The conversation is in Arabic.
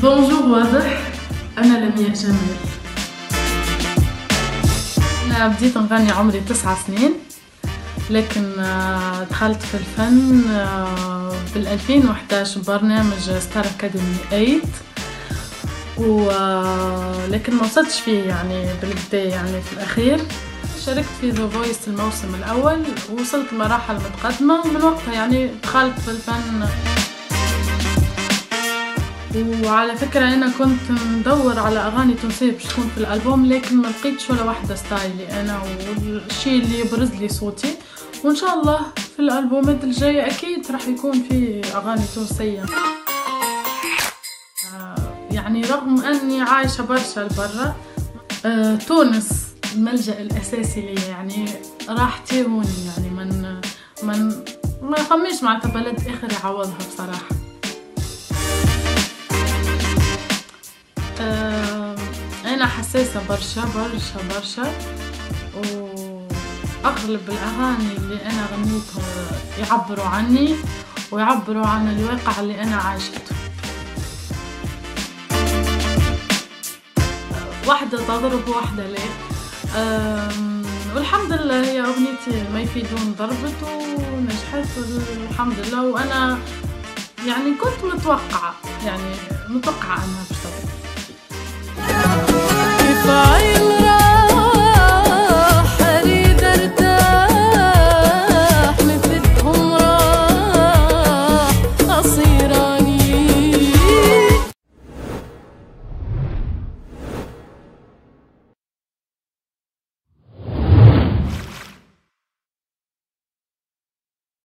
بونجور واضح. أنا لمياء جمال. أنا بديت نغني عمري 9 سنين، لكن دخلت في الفن بال 2011 ببرنامج ستار أكاديمي 8، لكن ما وصلتش فيه يعني بالبداية، يعني في الأخير شاركت في ذا فويس الموسم الأول ووصلت لمراحل متقدمة، ومن وقتها يعني دخلت في الفن. وعلى فكرة أنا كنت ندور على أغاني تونسية باش تكون في الألبوم، لكن ما لقيتش ولا واحدة ستايلي أنا والشيء اللي يبرز لي صوتي. وإن شاء الله في الألبومات الجاية أكيد راح يكون في أغاني تونسية. يعني رغم أني عايشة برشا لبرا، تونس الملجأ الأساسي لي، يعني راحتي هوني، يعني ما فماش معناتها بلد آخر يعوضها بصراحة. أنا حساسة برشا برشا برشا، وأغلب الأغاني اللي أنا غنيتهم يعبروا عني ويعبروا عن الواقع اللي أنا عايشته. واحدة تضرب وواحدة لا، والحمد لله هي أغنيتي ما يفيدون ضربت ونجحت والحمد لله. وأنا يعني كنت متوقعة أنها باش تضرب.